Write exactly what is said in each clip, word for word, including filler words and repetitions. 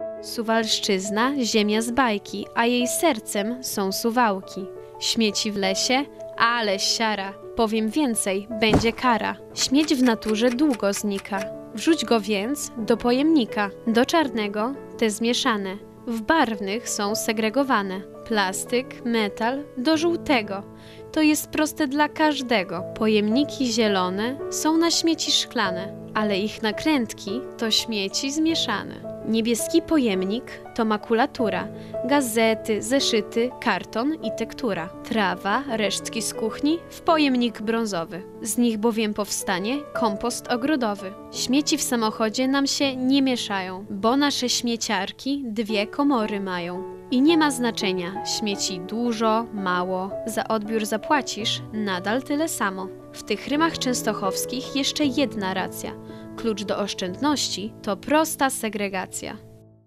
Suwalszczyzna, ziemia z bajki, a jej sercem są Suwałki. Śmieci w lesie, ale siara. Powiem więcej, będzie kara. Śmieć w naturze długo znika. Wrzuć go więc do pojemnika. Do czarnego te zmieszane. W barwnych są segregowane. Plastyk, metal do żółtego. To jest proste dla każdego. Pojemniki zielone są na śmieci szklane, ale ich nakrętki to śmieci zmieszane. Niebieski pojemnik to makulatura, gazety, zeszyty, karton i tektura. Trawa, resztki z kuchni w pojemnik brązowy. Z nich bowiem powstanie kompost ogrodowy. Śmieci w samochodzie nam się nie mieszają, bo nasze śmieciarki dwie komory mają. I nie ma znaczenia, śmieci dużo, mało, za odbiór zapłacisz nadal tyle samo. W tych rymach częstochowskich jeszcze jedna racja. Klucz do oszczędności to prosta segregacja.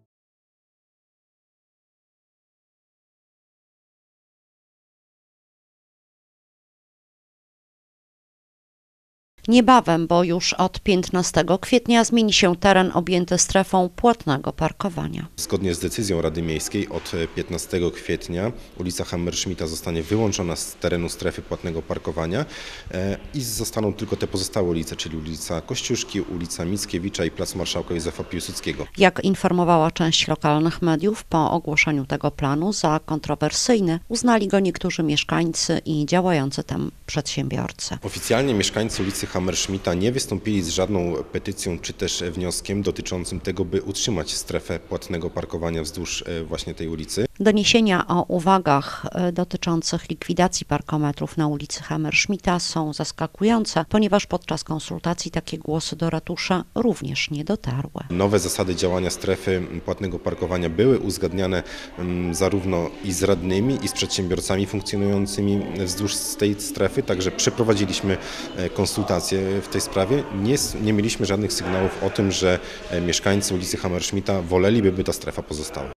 Niebawem, bo już od piętnastego kwietnia zmieni się teren objęty strefą płatnego parkowania. Zgodnie z decyzją Rady Miejskiej od piętnastego kwietnia ulica Hammerschmidta zostanie wyłączona z terenu strefy płatnego parkowania i zostaną tylko te pozostałe ulice, czyli ulica Kościuszki, ulica Mickiewicza i plac Marszałka Józefa Piłsudskiego. Jak informowała część lokalnych mediów, po ogłoszeniu tego planu za kontrowersyjny uznali go niektórzy mieszkańcy i działający tam przedsiębiorcy. Oficjalnie mieszkańcy ulicy Hammerschmidta nie wystąpili z żadną petycją czy też wnioskiem dotyczącym tego, by utrzymać strefę płatnego parkowania wzdłuż właśnie tej ulicy. Doniesienia o uwagach dotyczących likwidacji parkometrów na ulicy Hammerschmidta są zaskakujące, ponieważ podczas konsultacji takie głosy do ratusza również nie dotarły. Nowe zasady działania strefy płatnego parkowania były uzgadniane zarówno i z radnymi, i z przedsiębiorcami funkcjonującymi wzdłuż tej strefy, także przeprowadziliśmy konsultacje w tej sprawie. Nie, nie mieliśmy żadnych sygnałów o tym, że mieszkańcy ulicy Hammerschmidta woleliby, by ta strefa pozostała.